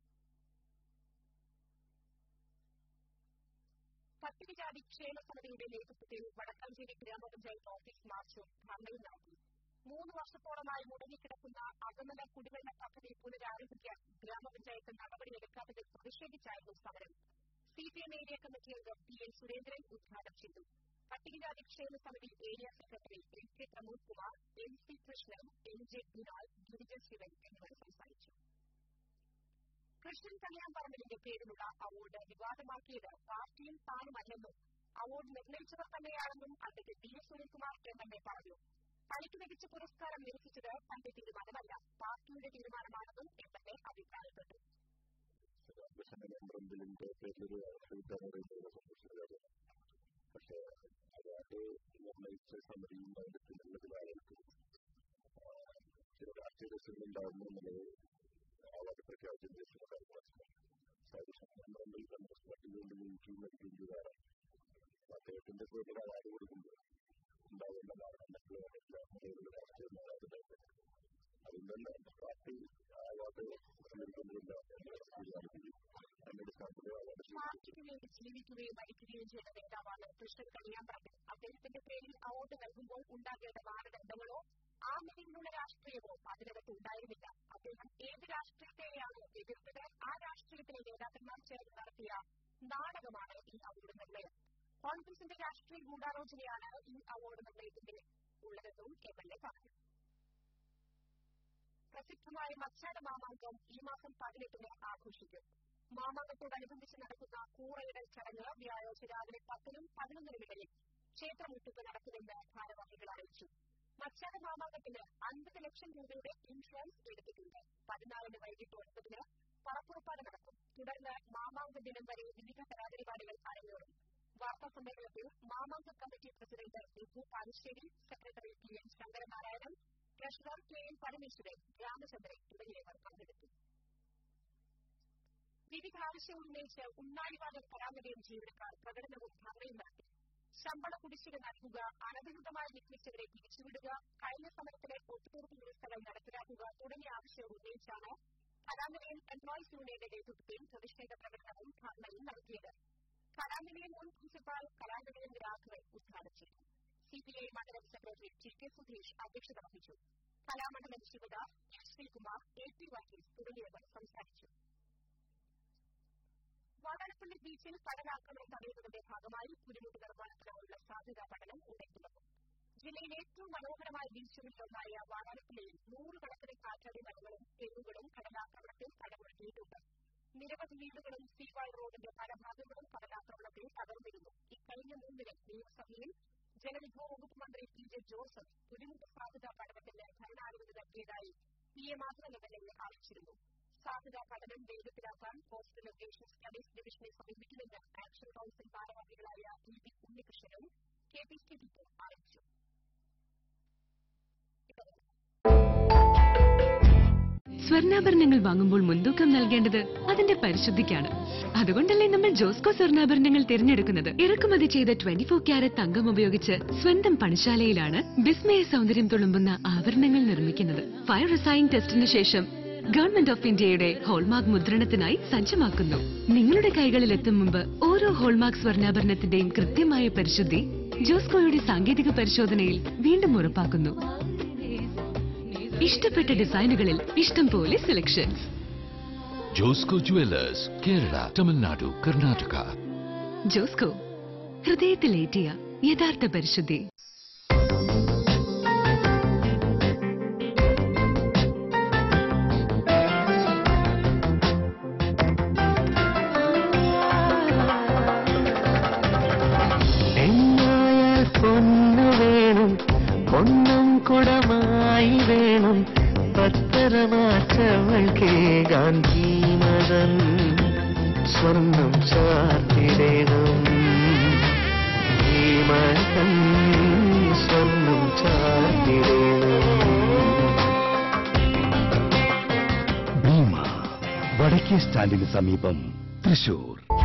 പട്ടികജാതി ക്ഷേമ സമിതിയുടെ നേതൃത്വത്തിൽ വടക്കാഞ്ചേരി ഗ്രാമപഞ്ചായത്ത് ഓഫീസ് മാർച്ചും ധർണയും നടത്തി. മൂന്ന് വർഷത്തോളമായി മുടങ്ങിക്കിടക്കുന്ന അകമല കുടിവെള്ള പദ്ധതി പുനരാരംഭിക്കാൻ ഗ്രാമപഞ്ചായത്ത് നടപടിയെടുക്കാത്തതിൽ പ്രതിഷേധിച്ചായിരുന്നു സമരം. സിപിഎം ഏരിയ കമ്മിറ്റി അംഗം പി എൻ സുരേന്ദ്രൻ ഉദ്ഘാടനം ചെയ്തു. പട്ടികജാതി ക്ഷേമ സമിതി area secretary M K Pramod Kumar, M C Krishnan, M J Binal, Girijan Sivan എന്നിവർ സംസാരിച്ചു. കൃഷ്ണൻ കല്യാൺപറമ്പലിന്റെ പേരിലുള്ള അവാർഡ് വിവാദമാക്കിയത് പാർട്ടിയും താനുമല്ലെന്നും അവാർഡ് നിർണയിച്ചവർ തന്നെയാണെന്നും advocate D S Sunilkumar M L A പറഞ്ഞു. തനിക്ക് മികച്ച പുരസ്കാരം ലഭിച്ചത് തന്റെ തീരുമാനമല്ല, പാർട്ടിയുടെ തീരുമാനമാണെന്നും എം എൽ എ അഭിപ്രായപ്പെട്ടു. പക്ഷേ അവാർഡ് നിർണയിച്ച സമിതിയും അതിന്റെ പിന്നിലുള്ളതിൽ ആളുകൾക്ക് മാറ്റങ്ങളുണ്ടാകുന്നു എന്നുള്ളത് വളരെ പ്രഖ്യാപിച്ചതിന് ശേഷമുള്ള കാര്യങ്ങളാണ്. സാധിച്ചു കോൺഗ്രസ് പാർട്ടികളുടെ യൂട്യൂബ് നൽകിയതാണ് അദ്ദേഹത്തിന്റെ പേരിൽ അവാർഡ് കൊടുക്കുമ്പോൾ ഉണ്ടാകുന്ന കാരണങ്ങൾ നിലവിലുള്ള രാഷ്ട്രീയ നേതാക്കളുടെ അതുകൊണ്ട് തന്നെ പാർട്ടി അവാർഡ് സ്വീകരിക്കുന്നില്ല എന്ന് തീരുമാനിക്കുകയും അതിന്റെ അടിസ്ഥാനത്തിൽ അവാർഡ് പാർട്ടിക്ക് വേണ്ടി ജീവിക്കുകയും മരിക്കുകയും ചെയ്ത നേതാവാണ് കൃഷ്ണൻ കണിയാമ്പറമ്പിൽ. അദ്ദേഹത്തിന്റെ പേരിൽ അവാർഡ് നൽകുമ്പോൾ ഉണ്ടാകേണ്ട മാനദണ്ഡങ്ങളോ ആ നിലയിലുള്ള രാഷ്ട്രീയമോ അതിനകത്ത് ഉണ്ടായിരുന്നില്ല. അദ്ദേഹം ഏത് രാഷ്ട്രീയത്തെയാണോ എതിർത്തത് ആ രാഷ്ട്രീയത്തിലെ നേതാക്കന്മാർ ചേർന്ന് നടത്തിയ നാടകമാണ് ഈ അവാർഡ് നിർണയം. കോൺഗ്രസിന്റെ രാഷ്ട്രീയ ഗൂഢാലോചനയാണ് ഈ അവാർഡ് നിർണയത്തിന്റെ ഉള്ളതെന്നും എം എൽ എ പറഞ്ഞു. പ്രസിദ്ധമായ മച്ചാട് മാമാങ്കം ഈ മാസം പതിനെട്ടിന് ആഘോഷിക്കും. മാമാങ്കത്തോടനുബന്ധിച്ച് നടക്കുന്ന കൂറയിടൽ ചടങ്ങ് വ്യാഴാഴ്ച രാവിലെ പത്തിനും പതിനൊന്നിനുമിടയിൽ ക്ഷേത്രമുറ്റത്ത് നടക്കുമെന്ന് ഭാരവാഹികൾ അറിയിച്ചു. മച്ചാട് മാമാങ്കത്തിന് അൻപത് ലക്ഷം രൂപയുടെ ഇൻഷുറൻസ് എടുത്തിട്ടുണ്ട്. പതിനാലിന് വൈകിട്ട് ഒൻപതിന് പറപ്പുറപ്പാട് നടക്കും. തുടർന്ന് മാമാങ്ക ദിനം വരെ വിവിധ കലാപരിപാടികൾ അരങ്ങേറും. വാർത്താ സമ്മേളനത്തിൽ Mamanka committee president Raghu Palassery, secretary P N Sankaranarayanan, treasurer K N Parameswaran, Ramachandran തുടങ്ങിയവർ പങ്കെടുത്തു. വിവിധ ആവശ്യങ്ങൾ ഉന്നയിച്ച് ഉണ്ണാഴിവാദം കലാനിലയം ജീവനക്കാർ പ്രകടനവും ധർണയും നടത്തി. ശമ്പള കുടിശ്ശിക നൽകുക, അനധികൃതമായി നിയമിച്ചവരെ പിരിച്ചുവിടുക, കഴിഞ്ഞ സമരത്തിലെ ഒത്തുതീർപ്പ് വ്യവസ്ഥകൾ നടപ്പിലാക്കുക തുടങ്ങിയ ആവശ്യങ്ങൾ ഉന്നയിച്ചാണ് കലാനിലയം എംപ്ലോയീസ് യൂണിയന്റെ നേതൃത്വത്തിൽ പ്രതിഷേധ പ്രകടനവും ധർണയും നടത്തിയത്. കലാനിലയം മുൻ പ്രിൻസിപ്പാൾ കലാനിലയം രാഘവൻ ഉദ്ഘാടനം ചെയ്തു. സിപിഐ മണ്ഡലം സെക്രട്ടറി ടി കെ സുധീഷ് അധ്യക്ഷത വഹിച്ചു. Kalamandalam Sivadas, S Sreekumar, A P Varghese തുടങ്ങിയവർ സംസാരിച്ചു. വാടാനപ്പള്ളി ബീച്ചിൽ കടലാക്രമണം തടയുന്നതിന്റെ ഭാഗമായി പുലിമുട്ട് നിർമ്മാണത്തിനുള്ള സാധ്യതാ പഠനം ഉടൻ തുടങ്ങും. ജില്ലയിലെ ഏറ്റവും മനോഹരമായ ബീച്ചുകളിലൊന്നായ വാടാനപ്പള്ളിയിൽ നൂറുകണക്കിന് കാറ്റാടി മരങ്ങളും തെങ്ങുകളും കടലാക്രമണത്തിൽ കടമുഴക്കിയിട്ടുണ്ട്. നിരവധി വീടുകളും സീവാൾ റോഡിന്റെ പല ഭാഗങ്ങളും കടലാക്രമണത്തിൽ തകർന്നിരുന്നു. ഇക്കഴിഞ്ഞ മൂന്നിന് നിയമസഭയിൽ ജലവിഭവ വകുപ്പ് മന്ത്രി പി ജെ ജോസഫ് പുലിമുട്ട് സാധ്യതാ പഠനത്തിന് ഭരണാനുമതി നൽകിയതായി P A Madhavan M L A അറിയിച്ചിരുന്നു. സാധ്യതാ പഠനം വേഗത്തിലാക്കാൻ കോസ്റ്റൽ ലൊക്കേഷൻ സ്റ്റഡീസ് ഡിവിഷനെ സമീപിക്കുമെന്ന് ആക്ഷൻ കൌൺസിൽ ഭാരവാഹികളായ ഇ പി ഉണ്ണികൃഷ്ണനും കെ പി സ്ഥിതിക്കും അറിയിച്ചു. സ്വർണ്ണാഭരണങ്ങൾ വാങ്ങുമ്പോൾ മുൻതൂക്കം നൽകേണ്ടത് അതിന്റെ പരിശുദ്ധിക്കാണ്. അതുകൊണ്ടല്ലേ നമ്മൾ ജോസ്കോ സ്വർണ്ണാഭരണങ്ങൾ തിരഞ്ഞെടുക്കുന്നത്. ഇറക്കുമതി ചെയ്ത ട്വന്റി ഫോർ ക്യാരറ്റ് തങ്കം ഉപയോഗിച്ച് സ്വന്തം പണിശാലയിലാണ് വിസ്മയ സൗന്ദര്യം തുളുമ്പുന്ന ആഭരണങ്ങൾ നിർമ്മിക്കുന്നത്. ഫയർ റിസൈനിംഗ് ടെസ്റ്റിന് ശേഷം ഗവൺമെന്റ് ഓഫ് ഇന്ത്യയുടെ ഹോൾമാർക്ക് മുദ്രണത്തിനായി സജ്ജമാക്കുന്നു. നിങ്ങളുടെ കൈകളിൽ എത്തും മുമ്പ് ഓരോ ഹോൾമാർക്ക് സ്വർണ്ണാഭരണത്തിന്റെയും കൃത്യമായ പരിശുദ്ധി ജോസ്കോയുടെ സാങ്കേതിക പരിശോധനയിൽ വീണ്ടും ഉറപ്പാക്കുന്നു. ഇഷ്ടപ്പെട്ട ഡിസൈനുകളിൽ ഇഷ്ടം പോലെ സെലക്ഷൻസ്. ജോസ്കോ ജുവലേഴ്സ്, കേരള, തമിഴ്നാടു, കർണാടക. ജോസ്കോ, ഹൃദയത്തിലേറ്റിയ യഥാർത്ഥ പരിശുദ്ധി. പൊന്നും കുടമായി വേണം പത്തരമാറ്റവൾക്കേ ഗാന്ധിമതൻ സ്വർണം ചാർത്തിടേണം. ഭീമകൻ സ്വർണം ചാർത്തിടേണം. ഭീമ, വടക്കേ സ്റ്റാൻഡിന് സമീപം, തൃശൂർ.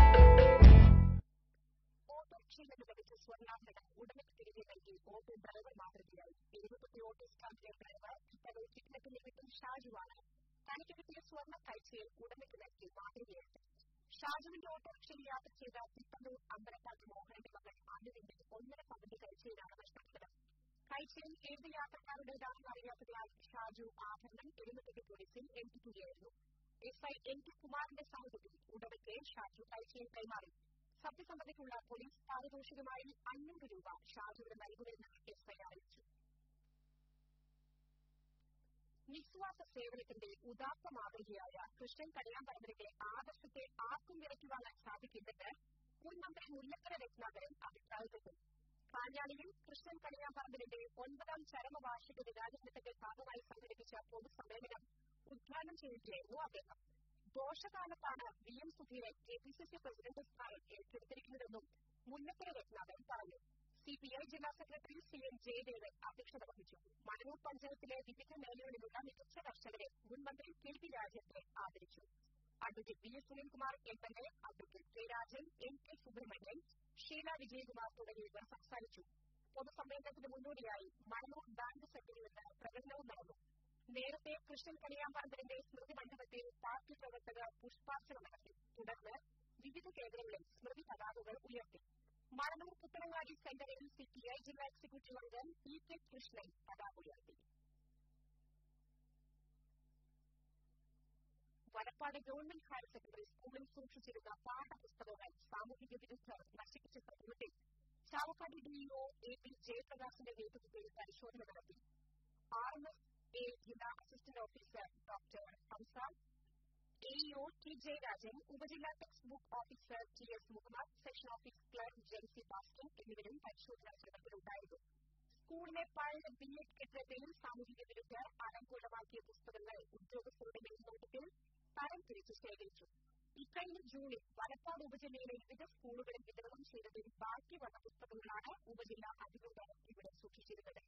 ഓട്ടോ ഡ്രൈവർ മാതൃകയായി. എഴുപത്തി ഓട്ടോ സ്റ്റാമ്പിലെ ഡ്രൈവർ ഇപ്പോൾ കിഡ്നപ്പിൽ കിട്ടും ഷാജുവാണ്. തനിക്ക് കിട്ടിയ സ്വർണ്ണ കാഴ്ചയിൽ ഉടമയ്ക്ക് നൽകി മാതൃകയായിട്ട്. ഷാജുവിന്റെ ഓട്ടോറിക്ഷയിൽ യാത്ര ചെയ്ത തിപ്പന്നൂർ അമ്പലപ്പാട്ട് മോഹനന്റെ മകൾ അനുവിന്റെ ഒന്നര പകുതി കാഴ്ചയിലാണ് നഷ്ടപ്പെട്ടത്. കാഴ്ചയിൽ ഏത് യാത്രക്കാരുടേതാണെന്ന് അറിയാത്തതിനാൽ ഷാജു ആഭരണം എഴുപത്തെട്ട് പോലീസിൽ ഏൽപ്പിക്കുകയായിരുന്നു. എസ് ഐ എൻ ടി കുമാറിന്റെ സമ്മതത്തിൽ ഉടമയ്ക്ക് ഷാജു കാഴ്ചയിൽ കൈമാറി. സത്യസന്ധതയ്ക്കുള്ള പോലീസ് പാരിതോഷികമായി അഞ്ഞൂറ് രൂപ ഷാജുവിന് നൽകുമെന്ന് എസ് ഐ അറിയിച്ചു. നിസ്വാർത്ഥ സേവനത്തിന്റെ ഉദാത്ത മാതൃകയായ കൃഷ്ണൻ കണിയാമ്പറമ്പിലിന്റെ ആദർശത്തെ ആർക്കും വിലയ്ക്ക് വാങ്ങാൻ സാധിക്കില്ലെന്ന് മുൻ മന്ത്രി മുല്ലക്കര രത്നാകരൻ അഭിപ്രായപ്പെട്ടു. കാഞ്ഞാണിയിൽ കൃഷ്ണൻ കണിയാമ്പറമ്പിലിന്റെ ഒൻപതാം ചരമവാർഷിക ദിനാചരണത്തിന്റെ ഭാഗമായി സംഘടിപ്പിച്ച പൊതുസമ്മേളനം ഉദ്ഘാടനം ചെയ്യുകയായിരുന്നു അദ്ദേഹം. ദോഷകാലത്താണ് V M Sudheeran K P C C president സ്ഥാനം ഏറ്റെടുത്തിരിക്കുന്നതെന്നും മുല്ലക്കര രത്നാകരൻ പറഞ്ഞു. സി പി ഐ ജില്ലാ സെക്രട്ടറി സി എൻ ജയദേവൻ അധ്യക്ഷത വഹിച്ചു. മണലൂർ പഞ്ചായത്തിലെ വിവിധ മേഖലകളിലുള്ള മികച്ച കർഷകരെ advocate V S Sunilkumar M L A, advocate K Rajan, N K Subramanian, Sheela Vijayakumar തുടങ്ങിയവർ സംസാരിച്ചു. പൊതുസമ്മേളനത്തിന് മുന്നോടിയായി മണലൂർ ബാങ്ക് സെന്ററിൽ നിന്ന് പ്രകടനവും നടന്നു. നേരത്തെ കൃഷ്ണൻ കണിയാമ്പറമ്പിലിന്റെ സ്മൃതി മണ്ഡപത്തിൽ പാർട്ടി പ്രവർത്തകർ പുഷ്പാർച്ചന നടത്തി. തുടർന്ന് വിവിധ കേന്ദ്രങ്ങളിൽ സ്മൃതി പതാകകൾ ഉയർത്തി. മണലൂർ പുത്തനങ്ങാടി സെന്ററിൽ സിപിഐ ജില്ലാ എക്സിക്യൂട്ടീവ് അംഗം പി കെ കൃഷ്ണൻ പതാക ഉയർത്തി. വലപ്പാട് ഗവൺമെന്റ് ഹയർ സെക്കൻഡറി സ്കൂളിൽ സൂക്ഷിച്ചിരുന്ന പാഠപുസ്തകങ്ങൾ സാമൂഹിക വിരുദ്ധർ നശിപ്പിച്ച സംഭവത്തിൽ ചാവക്കാട് ഡിഇഒ എ പി ജയപ്രകാശിന്റെ നേതൃത്വത്തിൽ പരിശോധന നടത്തി. ആർ എം എസ് എ ജില്ലാ assistant officer doctor Hamsa, AEO T Jayarajan, ഉപജില്ലാ text book officer T S Muhammad, section office clerk Jency Bastin എന്നിവരും പരിശോധനാ സംഘത്തിലുണ്ടായിരുന്നു. സ്കൂളിലെ പഴയ ബി എഡ് കെട്ടിടത്തിൽ സാമൂഹിക വിരുദ്ധർ അലങ്കോലമാക്കിയ പുസ്തകങ്ങൾ ഉദ്യോഗസ്ഥരുടെ മേൽനോട്ടത്തിൽ തരം തിരിച്ച് ശേഖരിച്ചു. ഇക്കഴിഞ്ഞ ജൂണിൽ വലപ്പാട് ഉപജില്ലയിലെ വിവിധ സ്കൂളുകളിൽ വിതരണം ചെയ്തതിൽ ബാക്കി വന്ന പുസ്തകങ്ങളാണ് ഉപജില്ലാ അധികൃതർ ഇവിടെ സൂക്ഷിച്ചിരുന്നത്.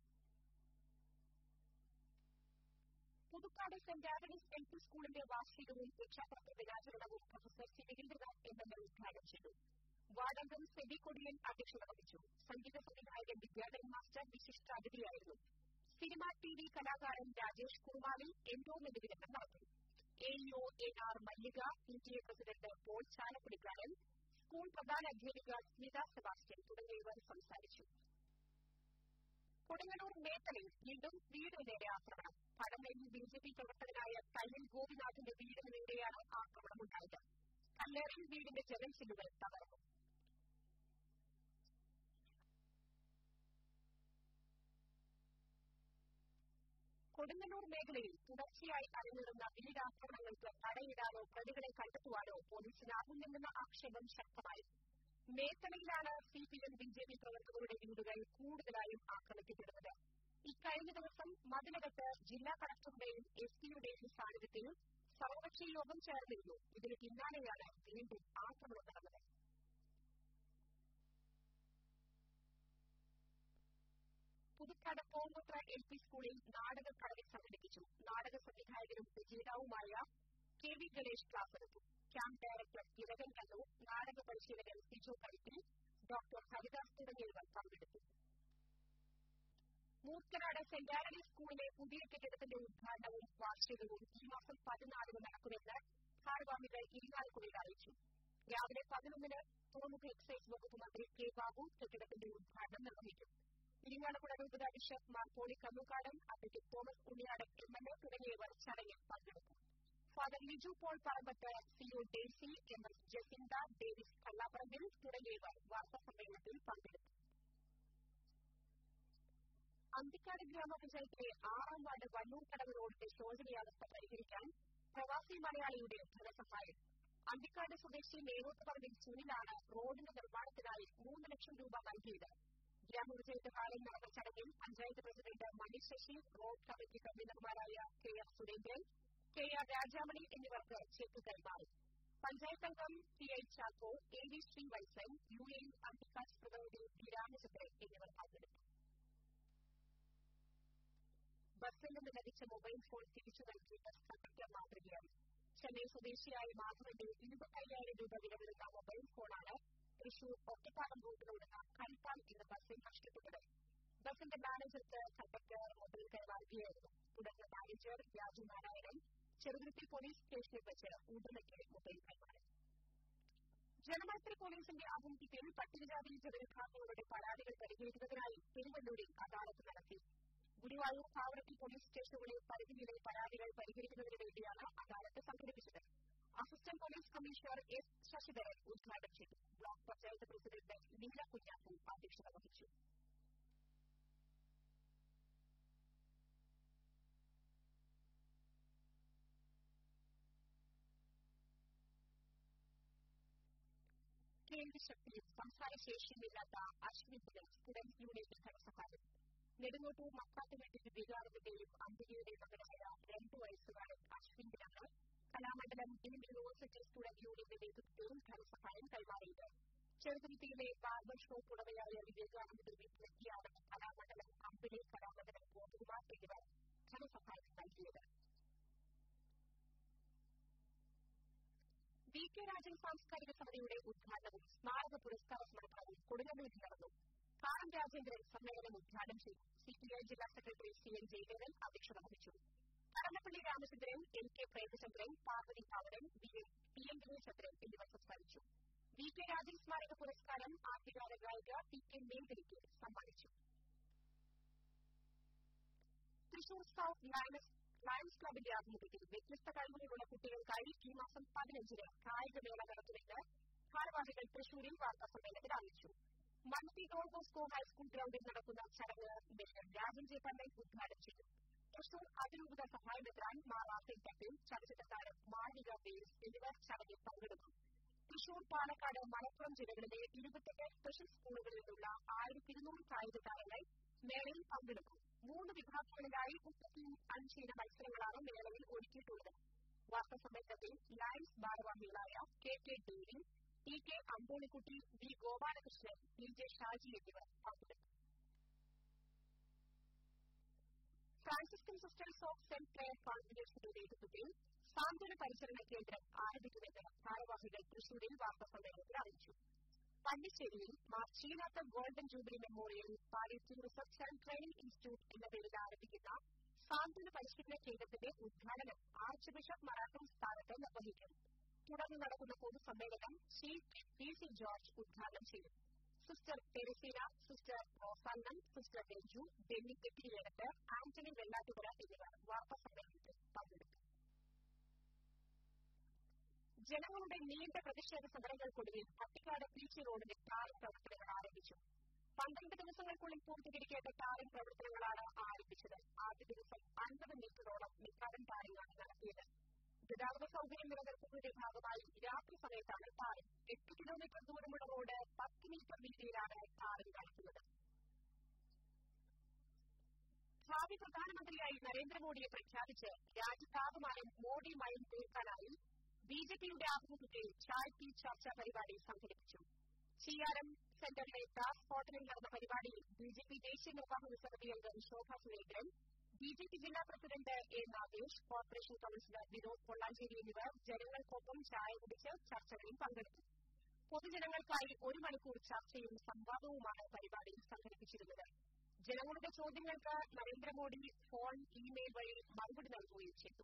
Puthukkad saint Antony's L P സ്കൂളിന്റെ വാർഷികവും രക്ഷാകർതൃ ദിനാചരണവും professor Sivakendranath M L A ഉദ്ഘാടനം ചെയ്തു. വാർഡംഗം സെബി കൊടിയൻ അധ്യക്ഷത വഹിച്ചു. സംഗീത സംവിധായകൻ വിദ്യാധരൻ മാസ്റ്റർ വിശിഷ്ടാതിഥിയായിരുന്നു. സിനിമ ടി വി കലാകാരൻ രാജേഷ് കുറുമാലി എൻഡോമെന്റ് വിതരണം നടത്തി. AEO A R Mallika, P T A president Paul ചാലക്കുടിക്കാരൻ, സ്കൂൾ പ്രധാന അധ്യാപിക സ്മിത സെബാസ്റ്റ്യൻ തുടങ്ങിയവർ സംസാരിച്ചു. കൊടുങ്ങല്ലൂർ മേത്തലയിൽ വീണ്ടും വീടിന് നേരെ ആക്രമണം. പടമേലിൽ ബി ജെ പി പ്രവർത്തകനായ തയ്യൽ ഗോപിനാഥിന്റെ വീടിന് നേരെയാണ് ആക്രമണമുണ്ടായത്. കല്ലേറിൽ വീടിന്റെ ജനൽച്ചില്ലുകൾ തകർന്നു. കൊടുങ്ങല്ലൂർ മേഖലയിൽ തുടർച്ചയായി അരങ്ങേറുന്ന വീടാക്രമണങ്ങൾക്ക് തടയിടാനോ പ്രതികളെ കണ്ടെത്തുവാനോ പോലീസിനാകുന്നില്ലെന്ന ആക്ഷേപം ശക്തമായി. മേത്തലയിലാണ് സിപിഎം ബി ജെ പി പ്രവർത്തകരുടെ വീടുകൾ കൂടുതലായും ആക്രമിക്കപ്പെടുന്നത്. ഇക്കഴിഞ്ഞ ദിവസം മതിലകത്ത് ജില്ലാ കളക്ടറുടെയും എസ് പിയുടെയും സാന്നിധ്യത്തിൽ സർവകക്ഷി യോഗം ചേർന്നിരുന്നു. ഇതിന് പിന്നാലെയാണ് വീണ്ടും ആക്രമണം നടന്നത്. പുതുക്കാട് പൂങ്കുത്ര എൽ പി സ്കൂളിൽ നാടകക്കളരി സംഘടിപ്പിച്ചു. നാടക സംവിധായകനും രചയിതാവുമായ കെ വി ഗണേഷ് ക്ലാസ് എടുത്തു. ക്യാമ്പ് ഡയറക്ടർ ഇരകൻ കല്ലൂർ, നാടക പരിശീലകൻ സിജോ കരിത്തിൽ, ഡോക്ടർ ഹരിദാസ് തുടങ്ങിയവർ പങ്കെടുത്തു. മൂർക്കനാട് സെന്റ് ആന്റണീസ് സ്കൂളിലെ പുതിയ കെട്ടിടത്തിന്റെ ഉദ്ഘാടനവും വാർഷികവും ഈ മാസം പതിനാലിന് നടക്കുമെന്ന് ഭാരവാഹികൾ ഇരിങ്ങാലക്കുടയിൽ അറിയിച്ചു. രാവിലെ പതിനൊന്നിന് തുറമുഖ എക്സൈസ് വകുപ്പ് മന്ത്രി കെ ബാബു കെട്ടിടത്തിന്റെ ഉദ്ഘാടനം നിർവഹിക്കും. ഇരിങ്ങാലക്കുട രൂപത bishop Mar Poly Kannukadan, advocate Thomas Unniyadan M L A തുടങ്ങിയവർ ചടങ്ങിൽ പങ്കെടുക്കും. Father Liju Paul Parambath, C O Daisy, M S Jacintha, Davis കല്ലാപ്പറമ്പിൽ തുടങ്ങിയവർ വാർത്താസമ്മേളനത്തിൽ പങ്കെടുക്കും. അന്തിക്കാട് ഗ്രാമപഞ്ചായത്തിലെ ആറാം വാർഡ് വല്ലൂർക്കടവ് റോഡിന്റെ ശോചനീയാവസ്ഥ പരിഹരിക്കാൻ പ്രവാസി മലയാളിയുടെ ധനസഹായം. അന്തിക്കാട് സ്വദേശി മേലോട്ടുപറമ്പിൽ സുനിലാണ് റോഡിന്റെ നിർമ്മാണത്തിനായി മൂന്ന് ലക്ഷം രൂപ നൽകിയത്. ഗ്രാമപഞ്ചായത്ത് ഹാളിൽ നടന്ന ചടങ്ങിൽ panchayat president Mani Sasi, road committee കൺവീനർമാരായ K R Surendran, K R Rajamani എന്നിവർക്ക് ചെക്ക് കൈമാറി. പഞ്ചായത്ത് അംഗം P I Chacko, A V Sreevalsan, U A Anthikad പ്രതിനിധി പി രാമചന്ദ്രൻ എന്നിവർ പങ്കെടുത്തു. ബസ്സിൽ നിന്ന് ലഭിച്ച മൊബൈൽ ഫോൺ തിരിച്ചു നൽകി ബസ് കണ്ടക്ടർ മാതൃകയായി. ചെന്നൈ സ്വദേശിയായ മാധവന്റെ ഇരുപത്തയ്യായിരം രൂപ വില വരുന്ന മൊബൈൽ ഫോണാണ് തൃശൂർ ഒറ്റപ്പാലം റൂട്ടിലോടുന്ന കൈത്താൽ എന്ന ബസ്സിൽ നഷ്ടപ്പെട്ടത്. ബസിന്റെ മാനേജർക്ക് കണ്ടക്ടർ മൊബൈൽ കൈമാറുകയായിരുന്നു. തുടർന്ന് മാനേജർ രാജു നാരായണൻ ചെറുതുരുത്തി പോലീസ് സ്റ്റേഷനിൽ വെച്ച് ഉടമയ്ക്ക് മൊബൈൽ കൈമാറി. ജനമൈത്രി പോലീസിന്റെ ആഭിമുഖ്യത്തിൽ പട്ടികജാതി ജനവിഭാഗങ്ങളുടെ പരാതികൾ പരിഹരിക്കുന്നതിനായി പെരുവള്ളൂരിൽ അദാലത്ത് നടത്തി. ഗുരുവായൂർ പാവറട്ടി പോലീസ് സ്റ്റേഷനുകളിൽ പരിധിയിലെ പരാതികൾ പരിഹരിക്കുന്നതിന് വേണ്ടിയാണ് അദാലത്ത് സംഘടിപ്പിച്ചത്. Assistant police commissioner S Sasidharan ഉദ്ഘാടനം ചെയ്തു. ബ്ലോക്ക് പഞ്ചായത്ത് പ്രസിഡന്റ് ലീല കുഞ്ഞാപ്പു അധ്യക്ഷത വഹിച്ചു. കേൾവിശക്തിയും സംസാരശേഷിയുമില്ലാത്ത അശ്വിന്റെ സ്റ്റുഡൻസ് യൂണിയൻ ധനസഹായം. നെടുങ്ങോട്ടൂർ മക്കാട്ടുവീട്ടിൽ വികാരത്തിന്റെയും അന്തികയുടെ മകനായ രണ്ടു വയസ്സുകാരൻ അശ്വിനാണ് കലാമണ്ഡലം ഡീംഡ് യൂണിവേഴ്സിറ്റി സ്റ്റുഡന്റ് യൂണിയന്റെ നേതൃത്വത്തിൽ ധനസഹായം കൈമാറിയത്. ചെറുതുരുത്തിയിലെ ബാർബർ ഷോപ്പ് ഉടമയായ വിവേകാനന്ദ വീട്ടിലെത്തിയാണ് കലാമണ്ഡലം അമ്പിളി കലാമണ്ഡലം ഗോപകുമാർ എന്നിവർ ധനസഹായം നൽകിയത്. വി കെ രാജൻ സാംസ്കാരിക സമിതിയുടെ ഉദ്ഘാടനവും സ്മാരക പുരസ്കാര സമർപ്പണവും കൊടുങ്ങല്ലൂരിൽ നടന്നു. കാനം രാജേന്ദ്രൻ സമ്മേളനം ഉദ്ഘാടനം ചെയ്തു. സിപിഐ ജില്ലാ സെക്രട്ടറി സി എൻ ജയദേവൻ അധ്യക്ഷത വഹിച്ചു. Kadannappally Ramachandran, N K Premachandran, Parvathy Pavanan, P N Dineshandran എന്നിവർ സംസാരിച്ചു. വി കെ രാജൻ സ്മാരക പുരസ്കാരം ആദ്യകാല ഗായിക ടി കെ മേഖലയ്ക്ക് സമ്മാനിച്ചു. തൃശൂർ സൌത്ത് ലയൺസ് ലയൺസ് ക്ലബിന്റെ ആഭിമുഖ്യത്തിൽ വ്യത്യസ്ത കഴിവുകളുള്ള കുട്ടികൾക്കായി ഈ മാസം പതിനഞ്ചിന് കായികമേള നടത്തുമെന്ന് ഭാരവാഹികൾ തൃശൂരിൽ വാർത്താസമ്മേളനത്തിൽ അറിയിച്ചു. മണ്ണുത്തി ഡോൺ ബോസ്കോ ഹൈസ്കൂൾ ഗ്രൌണ്ടിൽ നടക്കുന്ന ചടങ്ങ് മേയർ രാജൻ ജെ പണ്ടൻ ഉദ്ഘാടനം ചെയ്തു. തൃശൂർ അതിരൂപത സഹായമെത്രാൻ മാർ റാഫേൽ തട്ടിൽ, ചലച്ചിത്ര താരം മാളവിക വേൽസ് എന്നിവർ ചടങ്ങിൽ പങ്കെടുക്കും. തൃശൂർ, പാലക്കാട്, മലപ്പുറം ജില്ലകളിലെ ഇരുപത്തെട്ട് സ്പെഷ്യൽ സ്കൂളുകളിൽ നിന്നുള്ള ആയിരത്തി ഇരുന്നൂറ് കായിക താരങ്ങൾ മേളയിൽ പങ്കെടുക്കും. മൂന്ന് വിഭാഗങ്ങളിലായി മുപ്പത്തി അഞ്ച് ഇന മത്സരങ്ങളാണ് മേളയിൽ ഒരുക്കിയിട്ടുള്ളത്. വാർത്താസമ്മേളനത്തിൽ ലയൺസ് ഭാരവാഹികളായ K K Davy, T K Ambolikutty, V Gopalakrishnan, P J Shaji എന്നിവർ പങ്കെടുക്കും. Franciscan sisters of saint Clare കോൺഗ്രിഗേഷന്റെ നേതൃത്വത്തിൽ സാന്ത്വന പരിചരണ കേന്ദ്രം ആരംഭിക്കുമെന്ന് ഭാരവാഹികൾ തൃശൂരിൽ വാർത്താസമ്മേളനത്തിൽ അറിയിച്ചു. പല്ലിശ്ശേരിയിൽ Mar Cheenath golden jubilee memorial palliative research and training institute എന്ന പേരിൽ ആരംഭിക്കുന്ന സാന്ത്വന പരിശീലന കേന്ദ്രത്തിന്റെ ഉദ്ഘാടനം ആർച്ച് ബിഷപ്പ് മറാത്തം സ്ഥാനത്ത് നിർവഹിക്കും. തുടർന്ന് നടക്കുന്ന പൊതുസമ്മേളനം ചീഫ് പി സി ജോർജ് ഉദ്ഘാടനം ചെയ്യും. Sister Theresina, sister Rosannam, sister Renju, Denny Thekkiriyedath, Antony Vellattukara എന്നിവർ വാർത്താസമ്മേളനത്തിൽ പങ്കെടുക്കും. ജനങ്ങളുടെ നീണ്ട പ്രതിഷേധ സമരങ്ങൾക്കൊടുവിൽ പട്ടിക്കാട് പീച്ചി റോഡിൽ ടാറിംഗ് പ്രവർത്തനങ്ങൾ ആരംഭിച്ചു. പന്ത്രണ്ട് ദിവസങ്ങൾക്കുള്ളിൽ പൂർത്തീകരിക്കേണ്ട ടാറിംഗ് പ്രവർത്തനങ്ങളാണ് ആരംഭിച്ചത്. ആദ്യ ദിവസം അൻപത് മീറ്ററോളം മെക്കാഡൻ ടാറിംഗാണ് നടത്തിയത്. ഗതാഗത സൌകര്യം നിലനിർത്തുന്നതിന്റെ ഭാഗമായി രാത്രി സമയത്താണ് ടാറിംഗ്. എട്ട് കിലോമീറ്റർ ദൂരമുള്ള റോഡ് പത്ത് മീറ്റർ വീതിയിലാണ് ടാറിംഗ് നടത്തുന്നത്. ഭാവി പ്രധാനമന്ത്രിയായി നരേന്ദ്രമോദിയെ പ്രഖ്യാപിച്ച് രാജ്യത്താകമാനം മോഡി മയം തീർക്കാനായി ബി ജെ പിയുടെ ആഭിമുഖ്യത്തിൽ ചായ് പി ചർച്ച പരിപാടി സംഘടിപ്പിച്ചു. ചിയാരം സെന്ററിലെ ദാസ് ഹോട്ടലിൽ നടന്ന പരിപാടിയിൽ ബി ജെ പി ദേശീയ നിർവാഹക സമിതി അംഗം Sobha Surendran, B J P ജില്ലാ president A Nagesh, corporation councillor Vinod Pollanchery എന്നിവർ ജനങ്ങൾക്കൊപ്പം ചായ കുടിച്ച് ചർച്ചകളിൽ പങ്കെടുത്തു. പൊതുജനങ്ങൾക്കായി ഒരു മണിക്കൂർ ചർച്ചയും സംവാദവുമാണ് പരിപാടിയിൽ സംഘടിപ്പിച്ചിരുന്നത്. ജനങ്ങളുടെ ചോദ്യങ്ങൾക്ക് നരേന്ദ്രമോദി ഫോൺ, ഇമെയിൽ വഴി മറുപടി നൽകുകയും ചെയ്തു.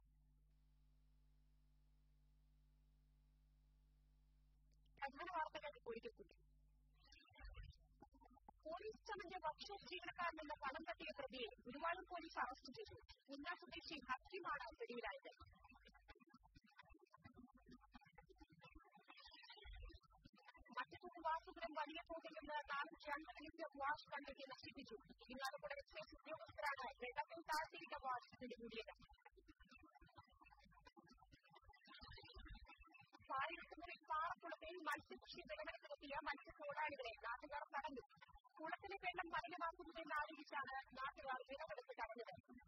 പ്രധാന വാർത്തകൾ ഒരിക്കൽ കൂടി. പോലീസ് ചമഞ്ഞ വർക്ക്ഷോപ്പ് ജീവനക്കാരനെന്ന പണം തട്ടിയ പ്രതിയെ ഗുരുവായൂർ പോലീസ് അറസ്റ്റ് ചെയ്തു. ഉന്ന സ്വദേശി ഹക്കീമാണ് പിടിയിലായത്. മറ്റൊരു വാസുപുരം വലിയ തോതിൽ നിന്ന് നാനൂറ്റി അൻപത് ലിറ്റർ വാഷ് കണ്ടെത്തി നശിപ്പിച്ചു. ഇരിങ്ങാലക്കുട എക്സൈസ് ഉദ്യോഗസ്ഥരാണ് വെള്ളത്തിൽ താഴ്ത്തിയിട്ട വാഷ് പിടികൂടിയത്. പാലക്കുളത്തിൽ പാറക്കുളത്തിൽ മത്സ്യകൃഷി വിളവെടുപ്പിനെത്തിയ മത്സ്യത്തൊഴിലാളികളെ നാട്ടുകാർ തടഞ്ഞു. കുളത്തിലെ വെള്ളം മലിനമാക്കുന്നതെന്ന് ആരോപിച്ചാണ് നാട്ടുകാർ വിളവെടുപ്പ് തടഞ്ഞത്.